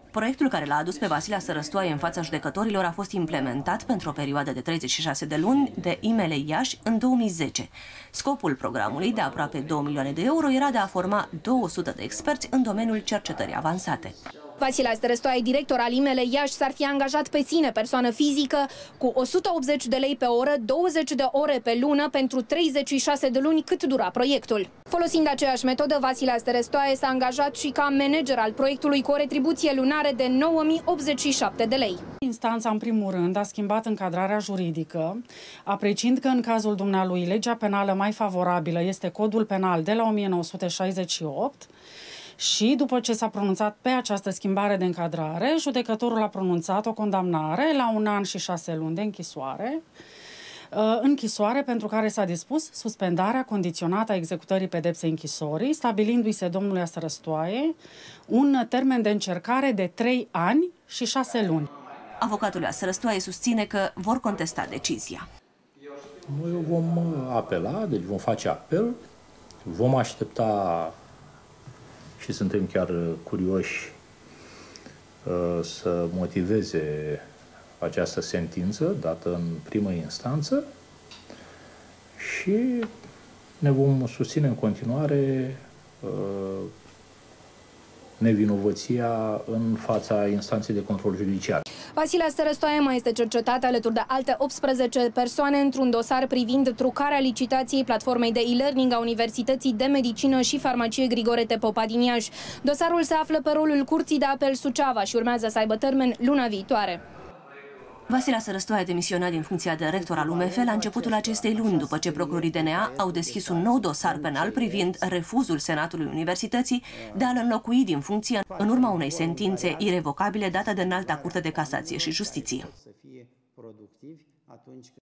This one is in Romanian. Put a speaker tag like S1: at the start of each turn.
S1: Proiectul care l-a adus pe Vasile Sărăstoaie în fața judecătorilor a fost implementat pentru o perioadă de 36 de luni de IML Iași în 2010. Scopul programului de aproape 2 milioane de euro era de a forma 200 de experți în domeniul cercetării avansate.
S2: Vasile Sărăstoaie, director al IML Iași, s-ar fi angajat pe sine, persoană fizică, cu 180 de lei pe oră, 20 de ore pe lună, pentru 36 de luni cât dura proiectul. Folosind aceeași metodă, Vasile Sărăstoaie s-a angajat și ca manager al proiectului cu o retribuție lunară de 9.087 de lei.
S3: Instanța, în primul rând, a schimbat încadrarea juridică, apreciind că în cazul dumnealui legea penală mai favorabilă este Codul Penal de la 1968, și după ce s-a pronunțat pe această schimbare de încadrare, judecătorul a pronunțat o condamnare la 1 an și 6 luni de închisoare pentru care s-a dispus suspendarea condiționată a executării pedepsei închisorii, stabilindu-i se domnului Sărăstoaie un termen de încercare de 3 ani și 6 luni.
S1: Avocatul Sărăstoaie susține că vor contesta decizia.
S4: Noi vom apela, deci vom face apel, vom aștepta și suntem chiar curioși să motiveze această sentință dată în primă instanță și ne vom susține în continuare nevinovăția în fața instanței de control judiciar.
S2: Vasile Sărăstoaie mai este cercetat alături de alte 18 persoane într-un dosar privind trucarea licitației platformei de e-learning a Universității de Medicină și Farmacie Grigore Popa din Iași. Dosarul se află pe rolul Curții de Apel Suceava și urmează să aibă termen luna viitoare.
S1: Vasile Sărăstoaie a demisionat din funcția de rector al UMF la începutul acestei luni, după ce procurorii DNA au deschis un nou dosar penal privind refuzul Senatului Universității de a-l înlocui din funcție în urma unei sentințe irevocabile dată de Înalta Curte de Casație și Justiție.